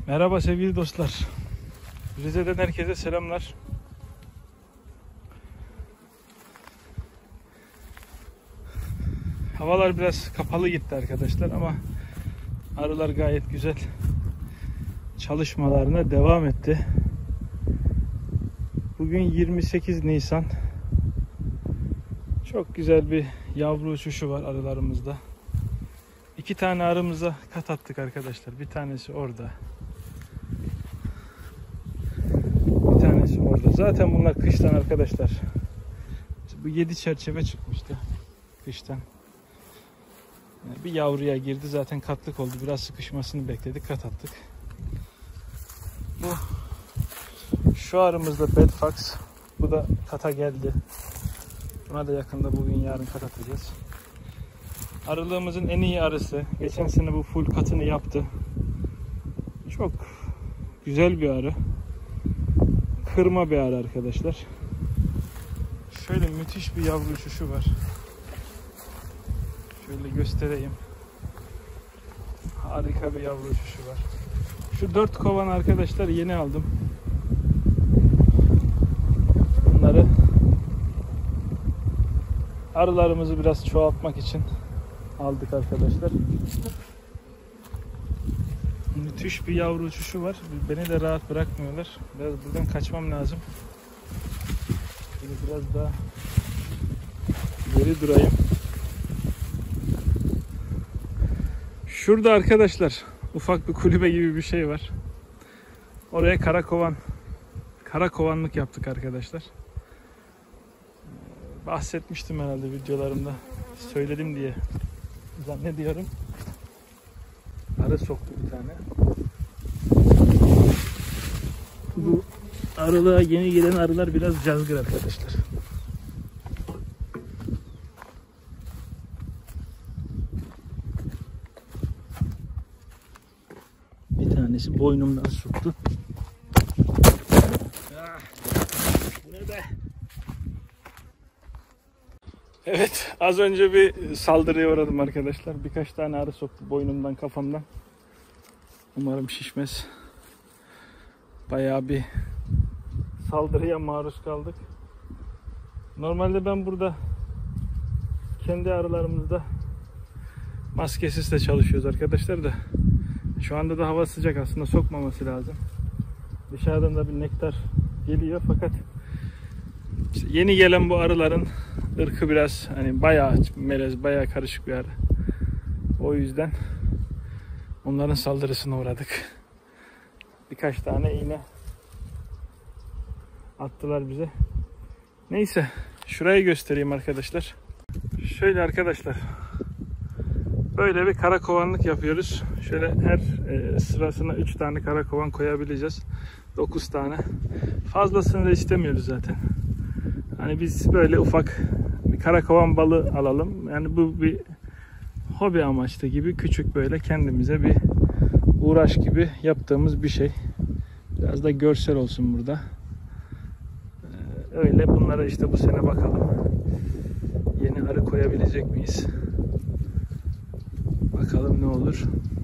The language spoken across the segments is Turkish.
Merhaba sevgili dostlar. Rize'den herkese selamlar. Havalar biraz kapalı gitti arkadaşlar ama arılar gayet güzel çalışmalarına devam etti. Bugün 28 Nisan. Çok güzel bir yavru uçuşu var arılarımızda. 2 tane arımıza kat attık arkadaşlar. Bir tanesi orada. Bir tanesi orada. Zaten bunlar kıştan arkadaşlar. Bu 7 çerçeve çıkmıştı kıştan. Bir yavruya girdi. Zaten katlık oldu. Biraz sıkışmasını bekledik. Kat attık. Şu arımızda Bedfax. Bu da kata geldi. Buna da yakında bugün yarın kat atacağız. Arılığımızın en iyi arısı. Geçen sene bu full katını yaptı. Çok güzel bir arı. Kırma bir arı arkadaşlar. Şöyle müthiş bir yavru uçuşu var. Şöyle göstereyim. Harika bir yavru uçuşu var. Şu 4 kovan arkadaşlar yeni aldım. Bunları arılarımızı biraz çoğaltmak için aldık arkadaşlar. Müthiş bir yavru uçuşu var. Beni de rahat bırakmıyorlar. Biraz buradan kaçmam lazım. Şimdi biraz daha geri durayım. Şurada arkadaşlar ufak bir kulübe gibi bir şey var. Oraya karakovanlık yaptık arkadaşlar. Bahsetmiştim herhalde videolarımda. Söyledim diye zannediyorum. Arı soktu bir tane. Bu arılığa yeni gelen arılar biraz cazgır arkadaşlar. Bir tanesi boynumdan soktu. Bu ne be? Evet, az önce bir saldırıya uğradım arkadaşlar. Birkaç tane arı soktu boynumdan, kafamdan. Umarım şişmez. Bayağı bir saldırıya maruz kaldık. Normalde ben burada kendi arılarımızda maskesiz de çalışıyoruz arkadaşlar da. Şu anda da hava sıcak, aslında sokmaması lazım. Dışarıdan da bir nektar geliyor fakat işte yeni gelen bu arıların ırkı biraz hani bayağı melez, bayağı karışık bir arı. O yüzden onların saldırısına uğradık. Birkaç tane iğne attılar bize. Neyse, şurayı göstereyim arkadaşlar. Şöyle arkadaşlar. Böyle bir karakovanlık yapıyoruz. Şöyle her sırasına 3 tane karakovan koyabileceğiz. 9 tane. Fazlasını da istemiyoruz zaten. Hani biz böyle ufak bir karakovan balı alalım. Yani bu bir hobi amaçlı gibi, küçük böyle kendimize bir uğraş gibi yaptığımız bir şey. Biraz da görsel olsun burada. Öyle bunlara işte bu sene bakalım. Yeni arı koyabilecek miyiz? Bakalım ne olur.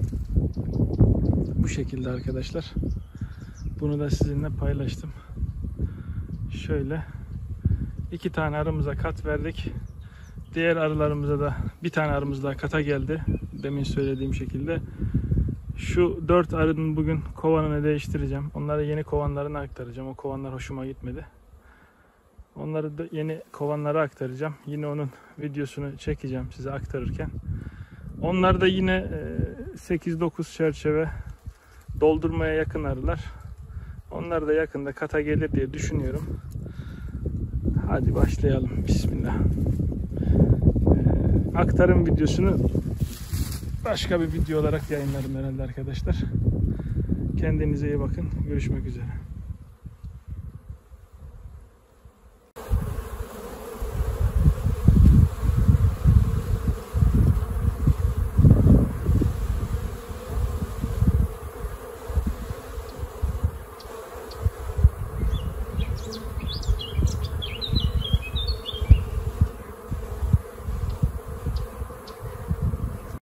Bu şekilde arkadaşlar. Bunu da sizinle paylaştım. Şöyle 2 tane arımıza kat verdik. Diğer arılarımıza da bir tane arımız daha kata geldi. Demin söylediğim şekilde. Şu 4 arının bugün kovanını değiştireceğim. Onları yeni kovanlarına aktaracağım. O kovanlar hoşuma gitmedi. Onları da yeni kovanlara aktaracağım. Yine onun videosunu çekeceğim size aktarırken. Onlar da yine 8-9 çerçeve doldurmaya yakın arılar. Onlar da yakında kata gelir diye düşünüyorum. Hadi başlayalım. Bismillah. Aktarım videosunu başka bir video olarak yayınlarım herhalde arkadaşlar. Kendinize iyi bakın. Görüşmek üzere.